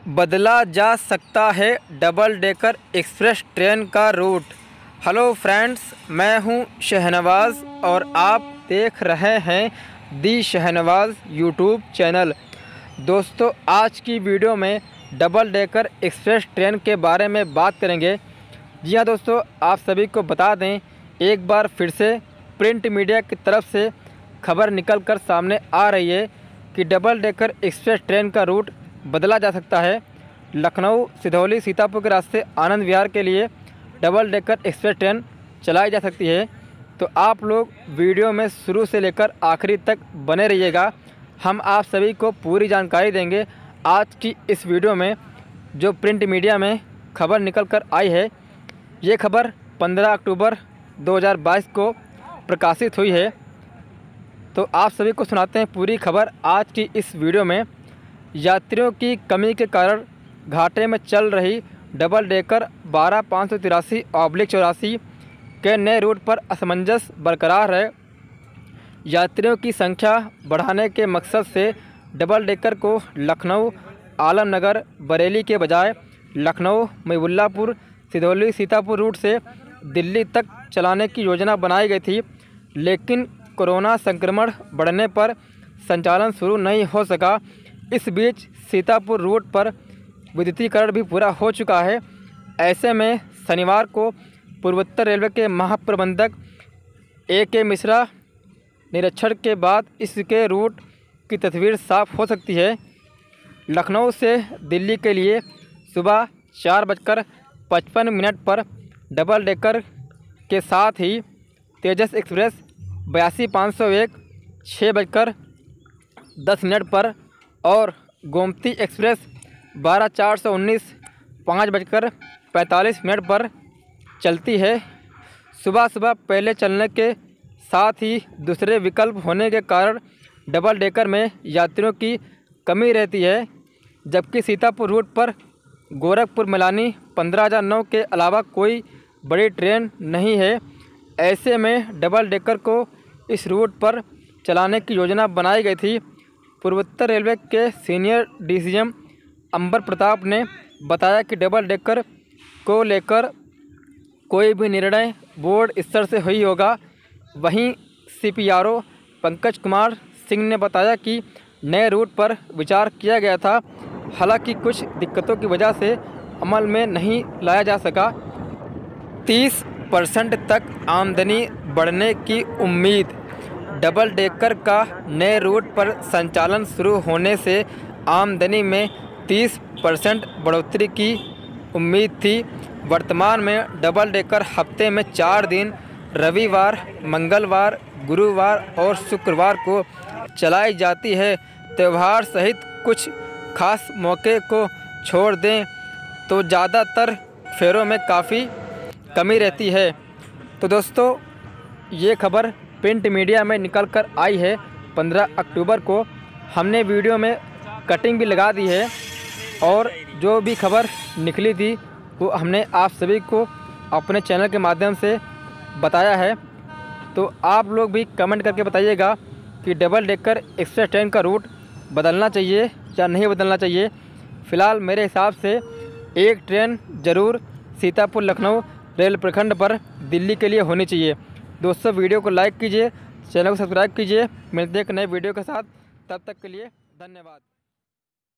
बदला जा सकता है डबल डेकर एक्सप्रेस ट्रेन का रूट। हेलो फ्रेंड्स, मैं हूं शहनवाज़ और आप देख रहे हैं दी शहनवाज़ यूट्यूब चैनल। दोस्तों, आज की वीडियो में डबल डेकर एक्सप्रेस ट्रेन के बारे में बात करेंगे। जी हाँ दोस्तों, आप सभी को बता दें, एक बार फिर से प्रिंट मीडिया की तरफ से खबर निकल कर सामने आ रही है कि डबल डेकर एक्सप्रेस ट्रेन का रूट बदला जा सकता है। लखनऊ सिधौली सीतापुर के रास्ते आनंद विहार के लिए डबल डेकर एक्सप्रेस ट्रेन चलाई जा सकती है। तो आप लोग वीडियो में शुरू से लेकर आखिरी तक बने रहिएगा। हम आप सभी को पूरी जानकारी देंगे। आज की इस वीडियो में जो प्रिंट मीडिया में खबर निकल कर आई है, ये खबर 15 अक्टूबर 2022 को प्रकाशित हुई है। तो आप सभी को सुनाते हैं पूरी खबर आज की इस वीडियो में। यात्रियों की कमी के कारण घाटे में चल रही डबल डेकर 12-583/84 के नए रूट पर असमंजस बरकरार है। यात्रियों की संख्या बढ़ाने के मकसद से डबल डेकर को लखनऊ आलमनगर बरेली के बजाय लखनऊ महबुल्लापुर सिधौली सीतापुर रूट से दिल्ली तक चलाने की योजना बनाई गई थी, लेकिन कोरोना संक्रमण बढ़ने पर संचालन शुरू नहीं हो सका। इस बीच सीतापुर रूट पर विद्युतीकरण भी पूरा हो चुका है। ऐसे में शनिवार को पूर्वोत्तर रेलवे के महाप्रबंधक A.K. मिश्रा निरीक्षण के बाद इसके रूट की तस्वीर साफ हो सकती है। लखनऊ से दिल्ली के लिए सुबह 4:55 पर डबल डेकर के साथ ही तेजस एक्सप्रेस 82-501 6:10 पर और गोमती एक्सप्रेस 12-419 5:45 पर चलती है। सुबह सुबह पहले चलने के साथ ही दूसरे विकल्प होने के कारण डबल डेकर में यात्रियों की कमी रहती है, जबकि सीतापुर रूट पर गोरखपुर मैलानी 15,009 के अलावा कोई बड़ी ट्रेन नहीं है। ऐसे में डबल डेकर को इस रूट पर चलाने की योजना बनाई गई थी। पूर्वोत्तर रेलवे के सीनियर DCM अंबर प्रताप ने बताया कि डबल डेकर को लेकर कोई भी निर्णय बोर्ड स्तर से हुई होगा। वहीं CPRO पंकज कुमार सिंह ने बताया कि नए रूट पर विचार किया गया था, हालांकि कुछ दिक्कतों की वजह से अमल में नहीं लाया जा सका। 30% तक आमदनी बढ़ने की उम्मीद। डबल डेकर का नए रूट पर संचालन शुरू होने से आमदनी में 30% बढ़ोतरी की उम्मीद थी। वर्तमान में डबल डेकर हफ्ते में 4 दिन रविवार, मंगलवार, गुरुवार और शुक्रवार को चलाई जाती है। त्यौहार सहित कुछ खास मौके को छोड़ दें तो ज़्यादातर फेरों में काफ़ी कमी रहती है। तो दोस्तों, ये खबर प्रिंट मीडिया में निकल कर आई है 15 अक्टूबर को। हमने वीडियो में कटिंग भी लगा दी है और जो भी खबर निकली थी वो हमने आप सभी को अपने चैनल के माध्यम से बताया है। तो आप लोग भी कमेंट करके बताइएगा कि डबल डेकर एक्सप्रेस ट्रेन का रूट बदलना चाहिए या नहीं बदलना चाहिए। फ़िलहाल मेरे हिसाब से एक ट्रेन ज़रूर सीतापुर लखनऊ रेल प्रखंड पर दिल्ली के लिए होनी चाहिए। दोस्तों, वीडियो को लाइक कीजिए, चैनल को सब्सक्राइब कीजिए। मिलते हैं एक नए वीडियो के साथ, तब तक के लिए धन्यवाद।